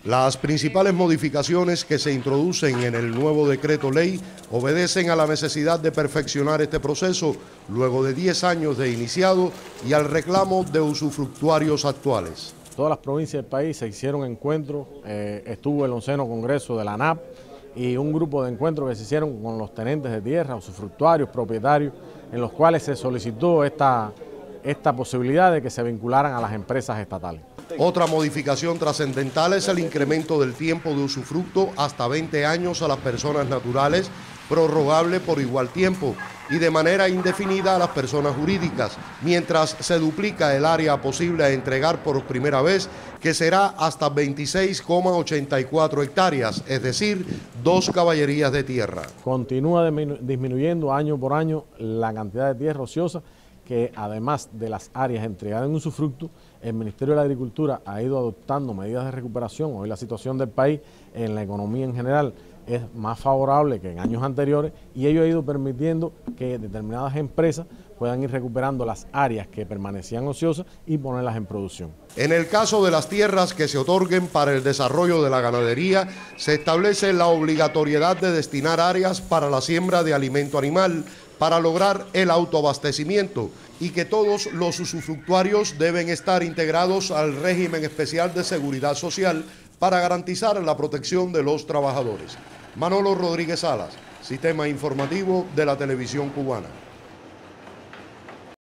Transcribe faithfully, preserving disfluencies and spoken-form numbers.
Las principales modificaciones que se introducen en el nuevo decreto ley obedecen a la necesidad de perfeccionar este proceso luego de diez años de iniciado y al reclamo de usufructuarios actuales. Todas las provincias del país se hicieron encuentros, eh, estuvo el onceno Congreso de la A N A P y un grupo de encuentros que se hicieron con los tenentes de tierra, usufructuarios, propietarios, en los cuales se solicitó esta, esta posibilidad de que se vincularan a las empresas estatales. Otra modificación trascendental es el incremento del tiempo de usufructo hasta veinte años a las personas naturales, prorrogable por igual tiempo y de manera indefinida a las personas jurídicas, mientras se duplica el área posible a entregar por primera vez, que será hasta veintiséis coma ochenta y cuatro hectáreas, es decir, dos caballerías de tierra. Continúa disminuyendo año por año la cantidad de tierra ociosa, que además de las áreas entregadas en usufructo, el Ministerio de la Agricultura ha ido adoptando medidas de recuperación. Hoy la situación del país en la economía en general es más favorable que en años anteriores y ello ha ido permitiendo que determinadas empresas puedan ir recuperando las áreas que permanecían ociosas y ponerlas en producción. En el caso de las tierras que se otorguen para el desarrollo de la ganadería, se establece la obligatoriedad de destinar áreas para la siembra de alimento animal para lograr el autoabastecimiento y que todos los usufructuarios deben estar integrados al régimen especial de seguridad social para garantizar la protección de los trabajadores. Manolo Rodríguez Salas, Sistema Informativo de la Televisión Cubana.